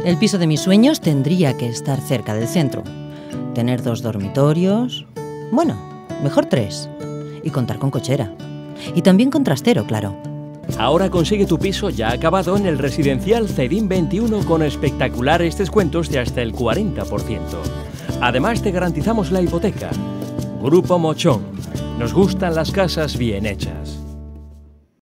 El piso de mis sueños tendría que estar cerca del centro. Tener 2 dormitorios, bueno, mejor 3. Y contar con cochera. Y también con trastero, claro. Ahora consigue tu piso ya acabado en el residencial Cedin 21 con espectaculares descuentos de hasta el 40%. Además te garantizamos la hipoteca. Grupo Mochón. Nos gustan las casas bien hechas.